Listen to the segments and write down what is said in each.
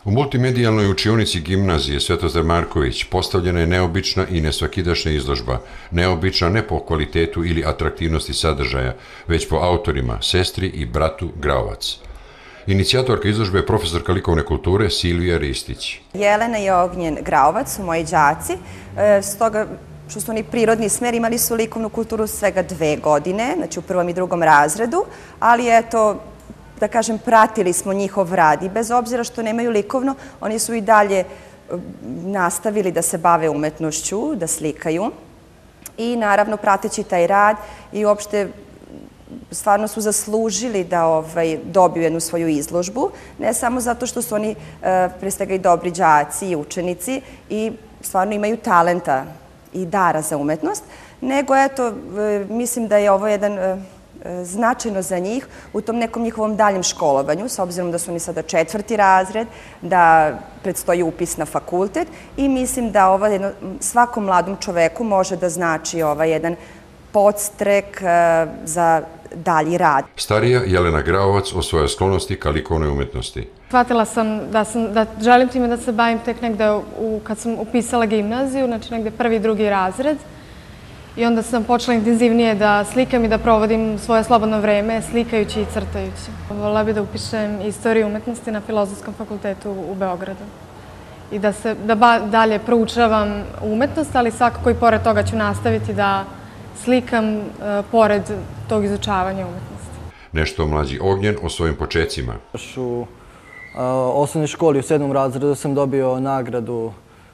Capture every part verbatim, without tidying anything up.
U multimedijalnoj učionici gimnazije Svetozar Marković postavljena je neobična i nesvakidašnja izložba, neobična ne po kvalitetu ili atraktivnosti sadržaja, već po autorima, sestri i bratu Graovac. Inicijatorka izložbe je profesorka likovne kulture Silvija Ristić. Jelena i Ognjen Graovac su moji đaci, stoga što su oni prirodni smer, imali su likovnu kulturu svega dve godine, znači u prvom i drugom razredu, ali eto, da kažem, pratili smo njihov rad i bez obzira što nemaju likovno, oni su i dalje nastavili da se bave umetnošću, da slikaju i naravno prateći taj rad i uopšte stvarno su zaslužili da dobiju jednu svoju izložbu, ne samo zato što su oni pre svega i dobri đaci i učenici i stvarno imaju talenta i dara za umetnost, nego eto, mislim da je ovo jedan značajno za njih u tom nekom njihovom daljem školovanju, s obzirom da su oni sada četvrti razred, da predstoji upis na fakultet i mislim da ovo svakom mladom čoveku može da znači ovaj jedan podstrek za dalji rad. Starija Jelena Graovac o svojoj sklonosti ka likovnoj umetnosti. Shvatila sam da želim time da se bavim tek negde kad sam upisala gimnaziju, znači negde prvi i drugi razred. I onda sam počela intenzivnije da slikam i da provodim svoje slobodno vreme slikajući i crtajući. Volela bih da upišem istoriju umetnosti na Filozofskom fakultetu u Beogradu. I da dalje proučavam umetnost, ali svakako i pored toga ću nastaviti da slikam pored tog izučavanja umetnosti. Nešto mlađi Ognjen o svojim počecima. U osnovnoj školi u sedmom razredu sam dobio nagradu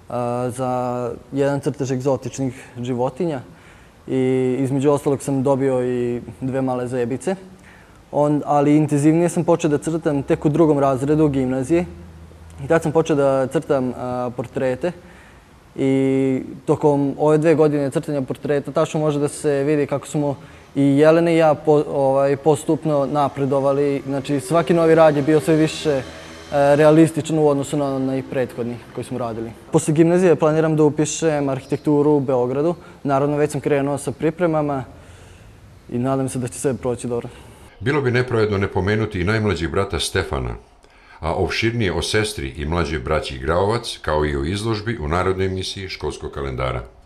za jedan crtež egzotičnih životinja i između ostalog sam dobio i dve male zebice. Ali intenzivnije sam počeo da crtam tek u drugom razredu gimnazije i tad sam počeo da crtam portrete i tokom ove dve godine crtanja portreta tačno može da se vidi kako smo i Jelena i ja postupno napredovali. Znači svaki novi rad je bio sve više realističan u odnosu na onaj prethodni koji smo radili. Posle gimnazije planiram da upišem arhitekturu u Beogradu. Naravno, već sam krenuo sa pripremama i nadam se da će sve proći dobro. Bilo bi nepravedno ne pomenuti i najmlađih brata Stefana, a opširnije o sestri i mlađoj braći Graovac, kao i o izložbi u narodnoj emisiji školskog kalendara.